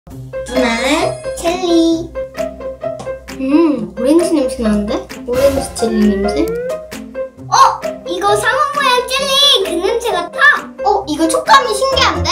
누나는 젤리. 오렌지 냄새 나는데? 오렌지 젤리 냄새? 이거 상어 모양 젤리 그 냄새 같아. 이거 촉감이 신기한데?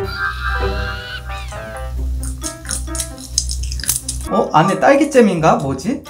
안에 딸기잼인가? 뭐지?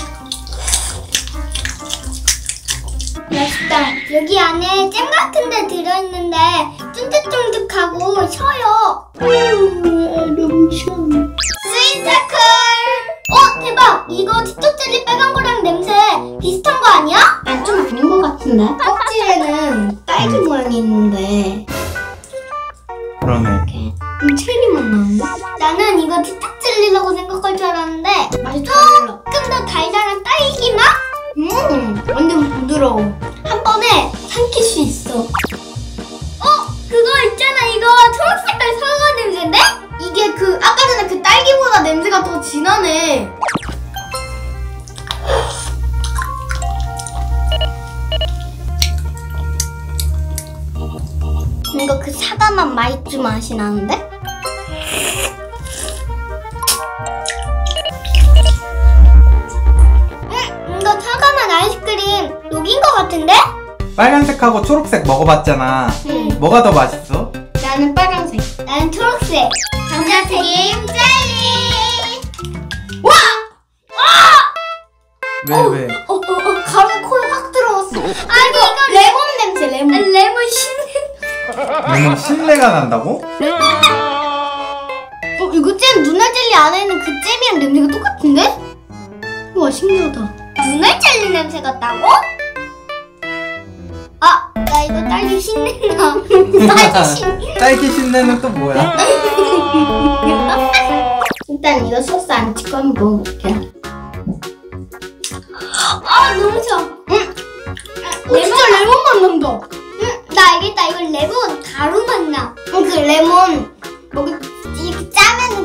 맛있다. 여기 안에 잼 같은 데 들어있는데 쫀득쫀득하고 셔요. 너무 시원해. 스위트클. 대박. 이거 틱톡 젤리 빨간 거랑 냄새 비슷한 거 아니야? 난 좀 아닌 것 같은데? 껍질에는 딸기 모양이 있는데 그러네. 체리 맛 나는데? 나는 이거 틱톡 젤리라고 생각할 줄 알았는데 맛이 좀 달라. 조금 더 달달한 딸기 맛? 완전 부드러워. 한 번에 삼킬 수 있어. 그거 있잖아. 이거 초록색깔 사과 냄새인데? 이게 아까 전에 그 딸기보다 냄새가 더 진하네. 이거 그 사과맛 마이쮸 맛이 나는데? 이거 사과맛 아이스크림 녹인 것 같은데? 빨간색하고 초록색 먹어봤잖아. 뭐가 더 맛있어? 나는 빨간색. 나는 초록색. 감자튀김 젤리. 왜? 가루 코에 확 들어왔어. 아니 이거 레몬 냄새, 레몬. 레몬 신내. 레몬 신내가 난다고? 이거 잼 눈알 젤리 안에 있는 그 잼이랑 냄새가 똑같은데? 우와, 신기하다. 눈알 젤리 냄새 같다고? 나 이거 딸기 신내나. 딸기 신내. 딸기 신내는 또 뭐야? 일단 이거 소스 안 찍고 한번 먹어볼게요. 너무 좋아. 진짜 레몬 맛 난다. 나 알겠다. 이거 레몬 가루 맛 나. 그 레몬 이렇게 짜면은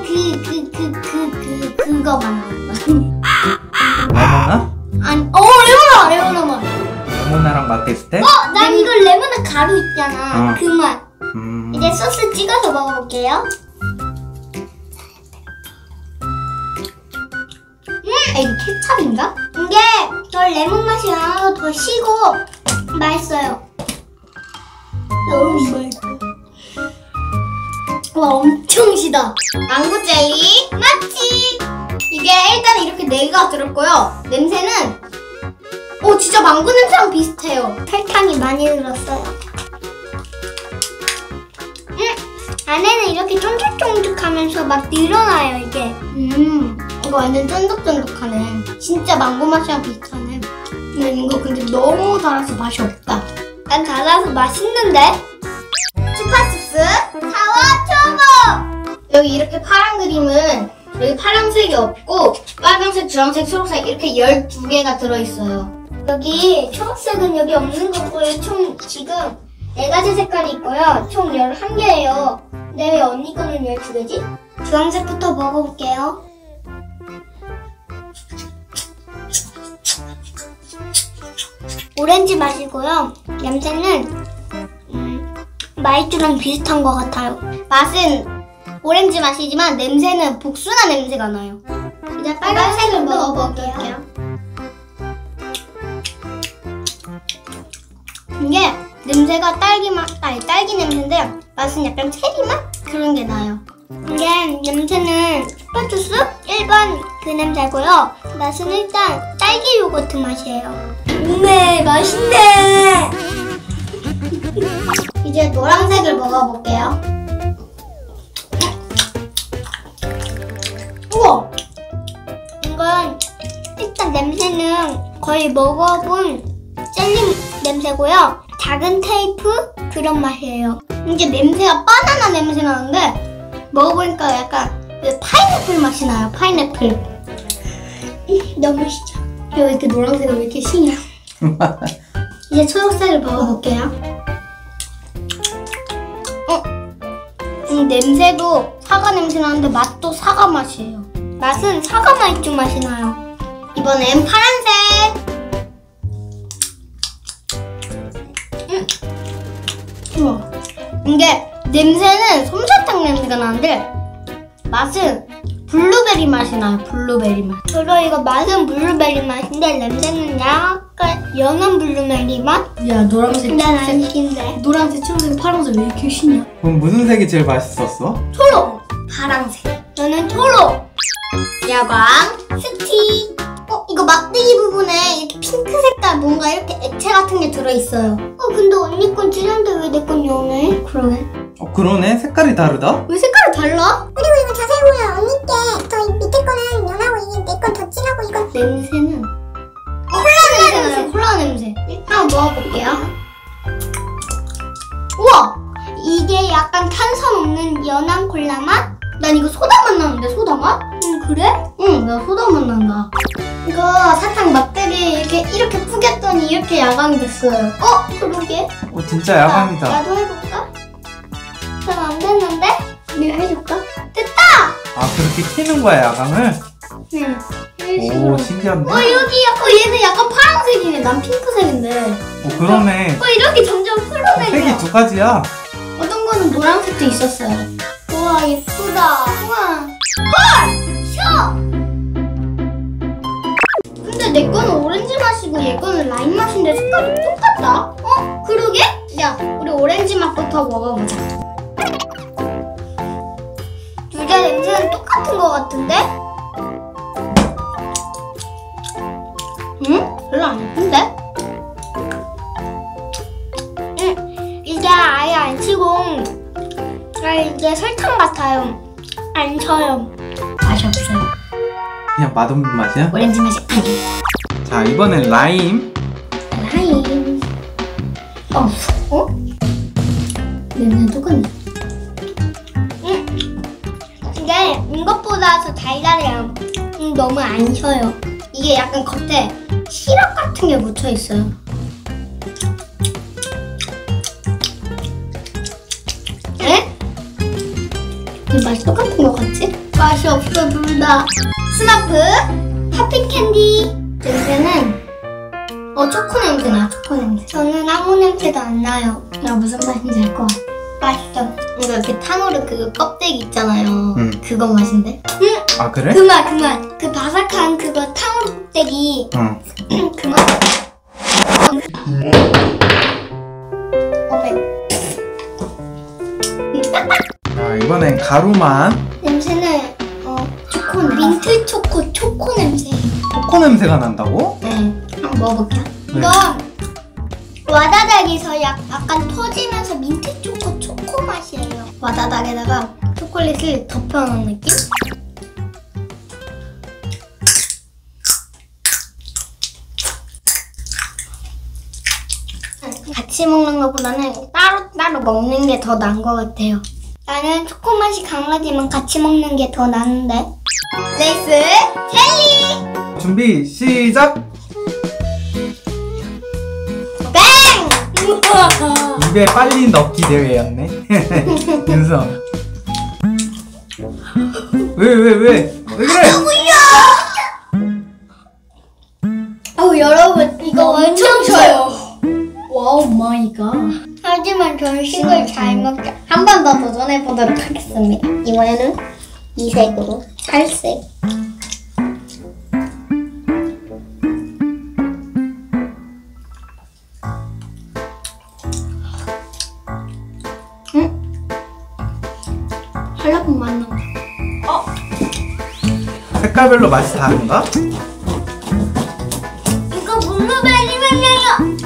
그거 맛 난다. 레모나? 아니, 레몬아 맛. 레모나랑 맛 비슷해? 난 이거 레몬에 가루 있잖아. 그 맛. 이제 음. 소스 찍어서 먹어볼게요. 이거 케찹인가? 이게 덜 레몬 맛이 나고 더 시고 맛있어요. 너무 맛있어. 와, 엄청 시다. 망고 젤리. 맞지? 이게 일단 이렇게 4개가 들었고요. 냄새는 진짜 망고 냄새랑 비슷해요. 설탕이 많이 들었어요. 안에는 이렇게 쫀득쫀득하면서 막 늘어나요 이게. 이거 완전 쫀득쫀득하네. 진짜 망고 맛이랑 비슷하네. 이거 근데 너무 달아서 맛이 없다. 난 달아서 맛있는데? 추파춥스. 사와 초보! 여기 이렇게 파란 그림은 여기 파란색이 없고 빨간색, 주황색, 초록색 이렇게 12개가 들어있어요. 여기 초록색은 여기 없는 거고요. 총 지금 4가지 색깔이 있고요. 총 11개예요. 근데 왜 언니 거는 12개지? 주황색부터 먹어볼게요. 오렌지 맛이고요. 냄새는 마이쮸랑 비슷한 것 같아요. 맛은 오렌지 맛이지만 냄새는 복숭아 냄새가 나요. 이제 빨간색을 먹어볼게요. 이게 냄새가 딸기 냄새인데 맛은 약간 체리 맛? 그런 게 나요. 이게 냄새는 추파추스 1번 그 냄새고요. 맛은 일단 딸기 요거트 맛이에요. 네, 맛있네. 이제 노란색을 먹어볼게요. 우와! 이건 일단 냄새는 거의 먹어본 젤리 냄새고요. 작은 테이프 그런 맛이에요. 이게 냄새가 바나나 냄새 나는데 먹어보니까 약간 파인애플 맛이 나요. 파인애플. 너무 시죠. 왜 이렇게 노란색은 왜 이렇게 시냐? 이제 초록색을 먹어볼게요. 냄새도 사과 냄새 나는데 맛도 사과 맛이에요. 맛은 사과 마이쮸 맛이 나요. 이번엔 파란색. 우와. 이게 냄새는 솜사탕 냄새가 나는데 맛은 블루베리 맛이 나요. 블루베리 맛. 저도 이거 맛은 블루베리 맛인데 냄새는 약간 연한 블루베리 맛? 야, 노란색, 난 초록색, 아니긴데. 노란색, 초록색, 파란색 왜 이렇게 신이야? 그럼 무슨 색이 제일 맛있었어? 초록! 파란색. 저는 초록! 야광. 스티! 이거 막대기 부분에 이렇게 핑크 색깔 뭔가 이렇게 액체 같은 게 들어있어요. 근데 언니 건 진한데 왜 내 건 연해? 그러네. 그러네. 색깔이 다르다. 왜 색깔이 달라? 그리고 이거 자세히 보면 언니 게 밑에 거는 연하고 이게 내 건 더 진하고 이건 냄새는 콜라 냄새 나요. 콜라 냄새. 한번 먹어볼게요. 우와! 이게 약간 탄산 없는 연한 콜라 맛? 난 이거 소다 맛 나는데, 소다 맛? 그래? 응, 나 소다 맛 난다. 이거 사탕 막대기 이렇게 뿌겼더니 이렇게 야광이 됐어요. 그러게. 진짜 야광이다. 나도 해볼까? 잘 안 됐는데? 내가 해줄까? 아, 그렇게 키는 거야, 야광을? 응. 오, 신기한데? 얘는 약간 파란색이네. 난 핑크색인데. 그러네. 이렇게 점점 풀어내려. 색이 두 가지야. 어떤 거는 노란색도 있었어요. 우와, 예쁘다. 우와. 셔! 근데 내 거는 오렌지 맛이고 얘 거는 라임 맛인데 색깔이 똑같다. 그러게? 야, 우리 오렌지 맛부터 먹어보자. 둘 다 냄새는 똑같은 것 같은데? 응? 별로 안 예쁜데? 이게 아예 안 치고 이게 설탕 같아요. 안 쳐요. 맛이 없어요. 그냥 맛없는 맛이야? 오렌지 맛이 아니. 자, 이번엔 라임. 라임. 냄새 똑같네. 이게 이것보다 더 달달해요. 너무 안 셔요. 이게 약간 겉에 시럽 같은 게 묻혀 있어요. 에? 이 맛이 똑같은 것 같지? 맛이 없어, 둘 다. 스나프 팝핑 캔디. 냄새는 초코 냄새 나. 초코 냄새. 저는 아무 냄새도 안 나요. 나 무슨 맛인지 알 것 같아. 맛있어. 이거 이렇게 탕후루 그 껍데기 있잖아요. 응. 그거 맛인데? 아, 그래? 그 맛. 그 바삭한 그거 탕후루 껍데기. 응. 그 맛. 자, 이번엔 가루맛. 냄새는 초코 민트 초코 냄새. 초코 냄새가 난다고? 네. 한번 먹어볼게요. 네. 이건 와다닥에서 약간 터지면서 민트 초코 맛이에요. 와다닥에다가 초콜릿을 덮여놓은 느낌? 같이 먹는 것보다는 따로 먹는 게 더 나은 것 같아요. 나는 초코 맛이 강하지만 같이 먹는 게 더 나은데. 레이스 젤리! 준비, 시작! 입에 빨리 넣기 대회였네. 윤성. 왜 그래? 여러분 이거 엄청 쳐요. 와우 마이 갓. 하지만 저는 식을 잘 먹죠. 한 번 더 도전해보도록 하겠습니다. 이번에는 이 색으로 살색. 한라봉 맛 난다. 색깔별로 맛이 다른가? 이거 블루베리 맛이에요.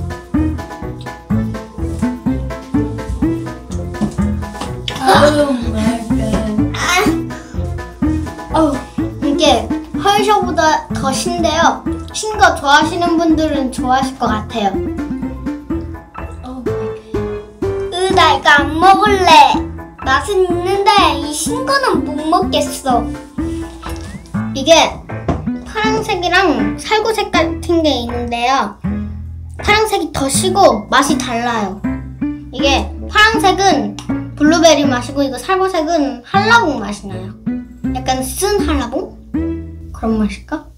이게 헐쇼보다 더 신데요. 신 거 좋아하시는 분들은 좋아하실 것 같아요. 나 이거 안 먹을래. 맛은 있는데 이 신 거는 못 먹겠어. 이게 파란색이랑 살구색 같은 게 있는데요. 파란색이 더 시고 맛이 달라요. 이게 파란색은 블루베리 맛이고 이거 살구색은 한라봉 맛이 나요. 약간 쓴 한라봉? 그런 맛일까?